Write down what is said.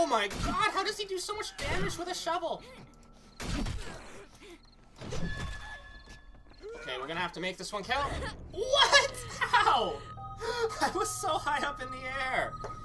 my god, how does he do so much damage with a shovel? Okay, we're gonna have to make this one count. What? How? I was so high up in the air.